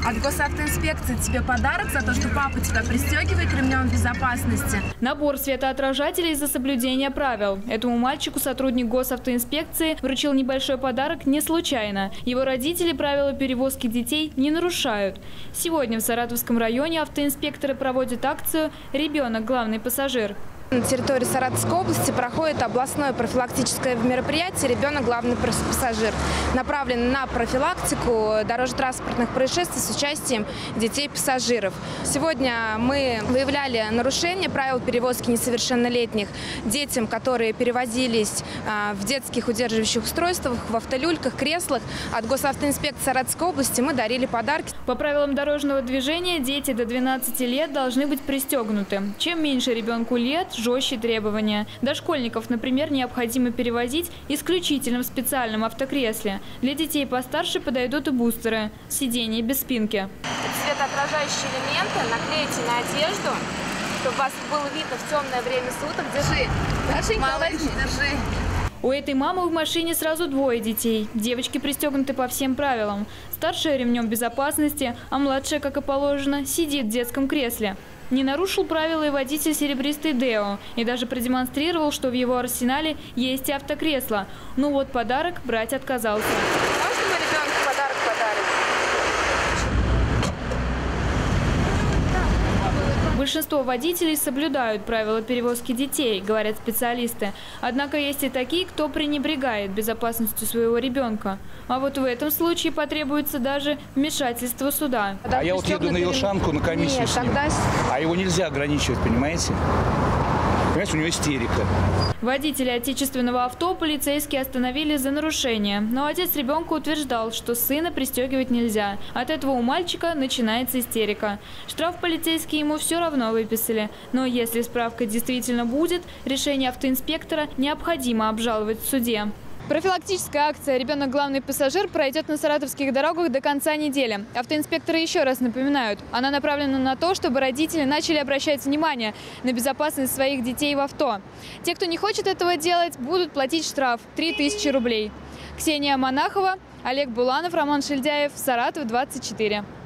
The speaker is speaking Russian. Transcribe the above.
От госавтоинспекции тебе подарок за то, что папа тебя пристегивает ремнем безопасности. Набор светоотражателей за соблюдение правил. Этому мальчику сотрудник госавтоинспекции вручил небольшой подарок не случайно. Его родители правила перевозки детей не нарушают. Сегодня в Саратовском районе автоинспекторы проводят акцию «Ребенок – главный пассажир». На территории Саратовской области проходит областное профилактическое мероприятие «Ребенок – главный пассажир», направленное на профилактику дорожно-транспортных происшествий с участием детей-пассажиров. Сегодня мы выявляли нарушения правил перевозки несовершеннолетних детям, которые перевозились в детских удерживающих устройствах, в автолюльках, креслах. От госавтоинспекции Саратовской области мы дарили подарки. По правилам дорожного движения дети до 12 лет должны быть пристегнуты. Чем меньше ребенку лет, жестче требования. Дошкольников, например, необходимо перевозить исключительно в специальном автокресле. Для детей постарше подойдут и бустеры – сиденья без спинки. Светоотражающие элементы наклейте на одежду, чтобы вас было видно в темное время суток. Держи. Держи. У этой мамы в машине сразу двое детей. Девочки пристегнуты по всем правилам. Старшая ремнем безопасности, а младшая, как и положено, сидит в детском кресле. Не нарушил правила и водитель серебристой Део. И даже продемонстрировал, что в его арсенале есть и автокресло. Но вот подарок брать отказался. Можно мы ребенку подарок подарим? Большинство водителей соблюдают правила перевозки детей, говорят специалисты. Однако есть и такие, кто пренебрегает безопасностью своего ребенка. А вот в этом случае потребуется даже вмешательство суда. А я вот еду на Елшанку на комиссию с ним, а его нельзя ограничивать, понимаете? Понимаете, у него истерика. Водителя отечественного авто полицейские остановили за нарушение. Но отец ребенка утверждал, что сына пристегивать нельзя. От этого у мальчика начинается истерика. Штраф полицейские ему все равно выписали. Но если справка действительно будет, решение автоинспектора необходимо обжаловать в суде. Профилактическая акция «Ребенок – главный пассажир» пройдет на саратовских дорогах до конца недели. Автоинспекторы еще раз напоминают, она направлена на то, чтобы родители начали обращать внимание на безопасность своих детей в авто. Те, кто не хочет этого делать, будут платить штраф – 3000 рублей. Ксения Монахова, Олег Буланов, Роман Шильдяев, Саратов, 24.